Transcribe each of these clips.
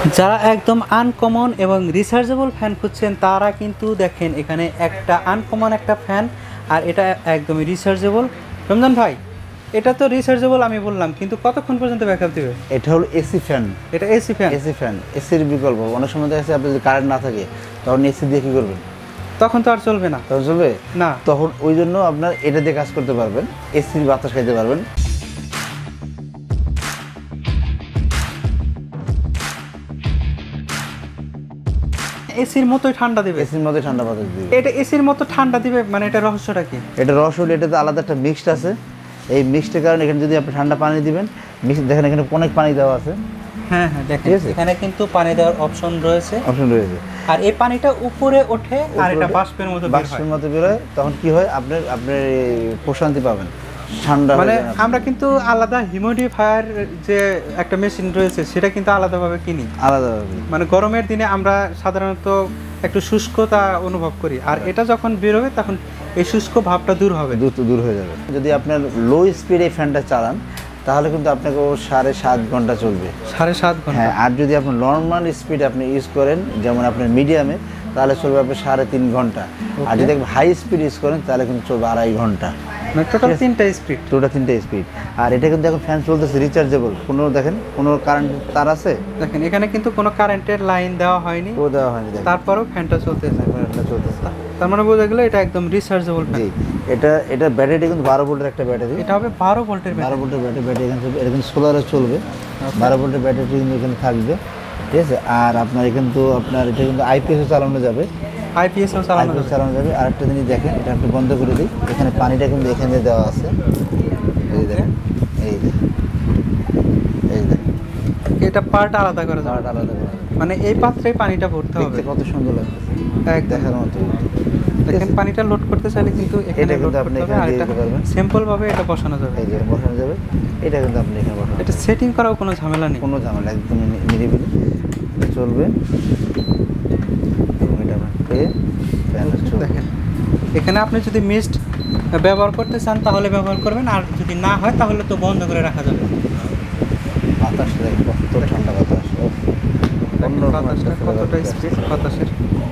যারা একদম আনকমন এবং রিচার্জেবল ফ্যান খুঁজছেন তারা কিন্তু দেখেন এখানে একটা আনকমন একটা ফ্যান, আর এটা একদমই রিচার্জেবল। রমজান ভাই, এটা তো রিচার্জেবল আমি বললাম, কিন্তু কতক্ষণ পর্যন্ত ব্যাকআপ দিবে? এটা হলো এসি ফ্যান। এটা এসি ফ্যান? এসি ফ্যান, এসির বিকল্প। অনেক সময় দেখা যাচ্ছে আপনি যদি কারেন্ট না থাকে তখন এসি দিয়ে কী করবেন? তখন তো আর চলবে না। তখন চলবে না, তখন ওই জন্য আপনার এটা দিয়ে কাজ করতে পারবেন, এসির বাতাস খাইতে পারবেন। এসির মতোই ঠান্ডা দিবে? এসির মতোই ঠান্ডা বাতাস দিবে। এটা এসির মতো ঠান্ডা দিবে মানে এটা রহস্যটা কি? এটা রহস্য হলো এটাতে আলাদা একটা মিক্সড আছে। এই মিক্সডের কারণে এখানে যদি আপনি ঠান্ডা পানি দিবেন, দেখেন এখানে অনেক পানি দেওয়া আছে। হ্যাঁ হ্যাঁ, দেখেন এখানে কিন্তু পানি দেওয়ার অপশন রয়েছে। আর এই পানিটা উপরে ওঠে আর এটা বাষ্পের মতো বের হয়। তখন কি হয়, আপনি প্রশান্তি পাবেন, ঠান্ডা। মানে আমরা কিন্তু আলাদা হিউমিডিফায়ার যে একটা মেশিন রয়েছে সেটা কিন্তু আলাদাভাবে কিনি, আলাদাভাবে। মানে গরমের দিনে আমরা সাধারণত একটু শুষ্কতা অনুভব করি, আর এটা যখন বের হবে তখন এই শুষ্ক ভাবটা দূর হয়ে যাবে। যদি আপনার লো স্পিডে ফ্যানটা চালান তাহলে কিন্তু আপনাকে 7.5 ঘন্টা চলবে। 7.5 ঘন্টা? হ্যাঁ। আর যদি আপনি নর্মাল স্পিড আপনি ইউজ করেন, যেমন আপনার মিডিয়ামে, তাহলে চলবে আপনার 3.5 ঘন্টা। আর যদি হাই স্পিড ইউজ করেন তাহলে কিন্তু চলবে 2.5 ঘন্টা। টোটাল 3টা স্পিড? টোটাল 3টা স্পিড। আর এটা কিন্তু এখন ফ্যান চলতেছে রিচার্জেবল। দেখেন কোনো কারেন্ট তার আছে? দেখেন এখানে কিন্তু কোনো কারেন্টের লাইন দেওয়া হয়নি। তারপরেও ফ্যানটা চলতেছে। তার মানে বোঝা গেল এটা একদম রিচার্জেবল ফ্যান। এটা ব্যাটারি কিন্তু 12 ভোল্টের একটা ব্যাটারি। এটা হবে 12 ভোল্টের ব্যাটারি? 12 ভোল্টের ব্যাটারি এখানে এরকম সোলারে চলবে। 12 ভোল্টের ব্যাটারি কিন্তু এখানে থাকবে, ঠিক আছে। আর আপনার কিন্তু এটা কিন্তু আইপিএসও চালানো যাবে। আইপিএসও চালানো যাবে। আর একটা জিনিস দেখেন, এটা আপনি বন্ধ করে দিই, এখানে পানিটা কিন্তু এখানে দেওয়া আছে। এই দেখেন, এটা পার্ট আলাদা করা যাবে। মানে এই পাত্রে পানিটা ভরতে হবে। কত সুন্দর লাগছে, এক দেখার মতো। দেখেন পানিটা লোড করতে চাইলে কিন্তু এখানে লোড করতে হবে, আর এটা সিম্পল ভাবে এটা বসানো যাবে। এই যে বসানো যাবে, এটা কিন্তু আপনি এখানে বসানো। এটা সেটিং করাও কোনো ঝামেলা নেই? কোনো ঝামেলা, একদম নিরিবিলি চলবে। এবং এটা দেখেন এখানে আপনি যদি মিস্ট ব্যবহার করতে চান তাহলে ব্যবহার করবেন, আর যদি না হয় তাহলে তো বন্ধ করে রাখা যাবে। বাতাস দেখেন কত ঠান্ডা বাতাস, বাতাসটা কতটা স্পিড বাতাসের,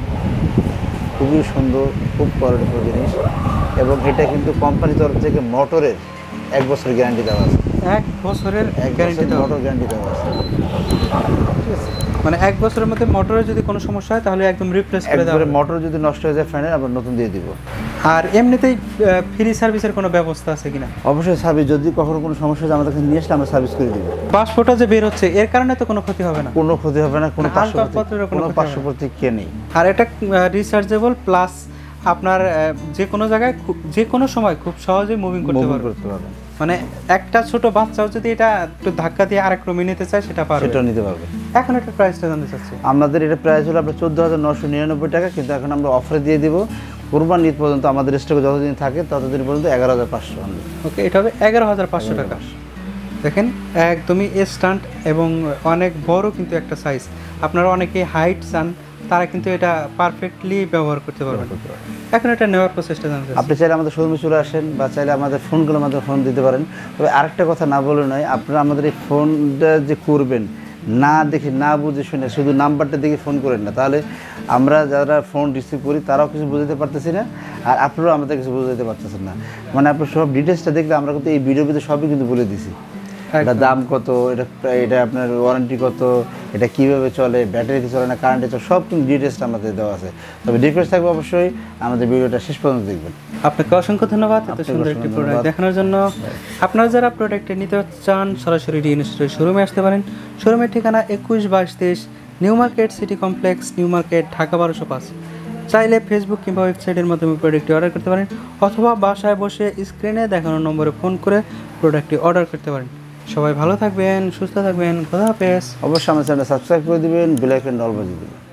খুবই সুন্দর, খুব কোয়ালিটিফুল জিনিস। এবং এটা কিন্তু কোম্পানির তরফ থেকে মোটরের 1 বছরের গ্যারান্টি দেওয়া আছে। 1 বছরের গ্যারান্টি দেওয়া আছে, ঠিক আছে। মানে 1 বছরের মধ্যে মোটরে যদি কোনো সমস্যা হয় তাহলে একদম রিপ্লেস করে দেওয়া হবে। মোটর যদি নষ্ট হয়ে যায় ফ্যানের, আবার নতুন দিয়ে দিব। আর এমনিতেই ফ্রি সার্ভিসের কোনো ব্যবস্থা আছে কিনা? অবশ্যই সার্ভিস, যদি কখনো কোনো সমস্যা হয় আমাদের কাছে নিয়ে আসলে আমরা সার্ভিস করে দিব। বাষ্পটা যে বের হচ্ছে এর কারণে তো কোনো ক্ষতি হবে না? কোনো ক্ষতি হবে না, কোনো পার্শ্বপ্রতিক্রিয়া নেই। আর এটা রিচার্জেবল প্লাস আপনার যে কোনো জায়গায় যে কোনো সময় খুব সহজেই মুভিং করতে পারবেন। মানে একটা ছোট বাচ্চাও যদি এটা একটু ধাক্কা দিয়ে আরেক রুমে নিতে চায় সেটা নিতে পারবে। এখন এটার প্রাইসটা জানতে চাচ্ছি। আমাদের এটা প্রাইস হলো আপনার 14,999 টাকা, কিন্তু এখন আমরা অফারে দিয়ে দিব কুরবানি ঈদ পর্যন্ত। আমাদের স্টকে যতদিন থাকে ততদিন পর্যন্ত 11,500। ওকে, এটা হবে 11,500 টাকা। দেখেন একদমই স্ট্যান্ড এবং অনেক বড় কিন্তু একটা সাইজ। আপনারা অনেকে হাইট চান, তারা কিন্তু এটা পারফেক্টলি ব্যবহার করতে পারবেন। এখন এটা নেওয়ার প্রসেসটা জানতে, আপনি চাইলে আমাদের শোরুমে চলে আসেন, বা চাইলে আমাদের ফোনগুলোর মাধ্যমে ফোন দিতে পারেন। তবে আরেকটা কথা না বলে নয়, আপনারা আমাদের এই ফোনটা যে করবেন না দেখে, না বুঝে শুনে, শুধু নাম্বারটা দেখে ফোন করেন না, তাহলে আমরা যারা ফোন রিসিভ করি তারাও কিছু বুঝতে পারতেছি না, আর আপনারাও আমাদের কিছু বুঝতে পারতেছেন না। মানে আপনার সব ডিটেলসটা দেখলে আমরা কিন্তু এই ভিডিওর ভিতরে সবই কিন্তু বলে দিছি। এটা দাম কত, এটা আপনার ওয়ারেন্টি কত, এটা কীভাবে চলে, ব্যাটারিতে চলে না কারেন্টে চলে, সব কিন্তু ডিটেলসটা আমাদের দেওয়া আছে। তবে রিকোয়েস্ট থাকবে অবশ্যই আমাদের ভিডিওটা শেষ পর্যন্ত দেখবেন। আপনাকে অসংখ্য ধন্যবাদ এত সুন্দর একটি প্রোডাক্ট দেখানোর জন্য। আপনারা যারা প্রোডাক্টটি নিতে চান সরাসরি ডিএনএসের শোরুমে আসতে পারেন। শোরুমের ঠিকানা 21-22-23 new market city complex, new market, Dhaka 1205। চাইলে ফেসবুক কিংবা ওয়েবসাইটের মাধ্যমে প্রোডাক্টটি অর্ডার করতে পারেন, অথবা বাসায় বসে স্ক্রিনে দেখানো নম্বরে ফোন করে প্রোডাক্টটি অর্ডার করতে পারেন। সবাই ভালো থাকবেন, সুস্থ থাকবেন, খোদা হাফেজ। অবশ্যই আমার চ্যানেলটা সাবস্ক্রাইব করে দিবেন, বেল আইকনটা অল বাজিয়ে দিবেন।